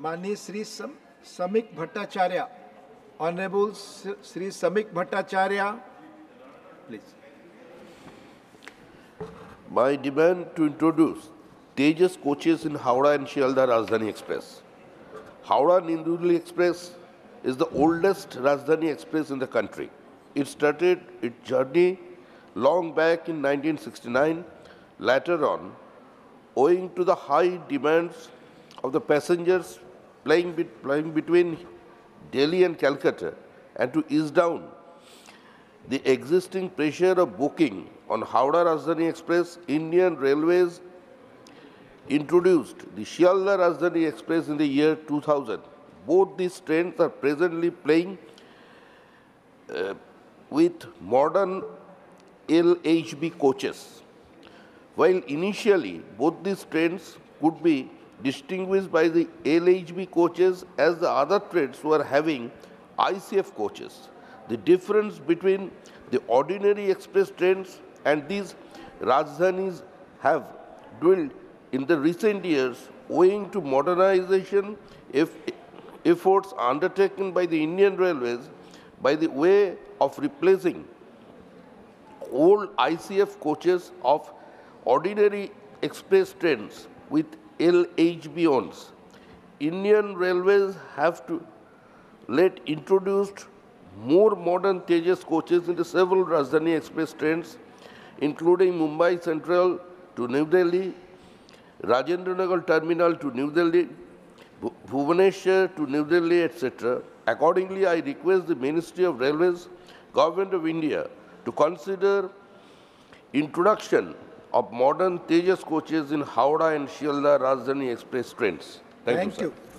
माननीय Shri Samik Bhattacharya, Honorable Sri Samik Bhattacharya, please. My demand to introduce Tejas coaches in Howrah and Shialdah Rajdhani Express. Howrah New Delhi Express is the oldest Rajdhani Express in the country. It started its journey long back in 1969. Later on, owing to the high demands of the passengers flying between Delhi and Calcutta, and to ease down the existing pressure of booking on Howrah Rajdhani Express, Indian Railways introduced the Shialdah Rajdhani Express in the year 2000. Both these trains are presently plying with modern LHB coaches. While initially both these trains could be distinguished by the LHB coaches as the other trains were having ICF coaches. The difference between the ordinary express trains and these Rajdhanis have dwindled in the recent years owing to modernization efforts undertaken by the Indian Railways by the way of replacing old ICF coaches of ordinary express trains with LHB ones. Indian Railways have to introduced more modern Tejas coaches into several Rajdhani Express trains, including Mumbai Central to New Delhi, Rajendranagar Terminal to New Delhi, Bhubaneswar to New Delhi, etc. Accordingly, I request the Ministry of Railways, Government of India to consider introduction of modern Tejas coaches in Howrah and Shialdah Rajdhani Express trains. Thank you, sir.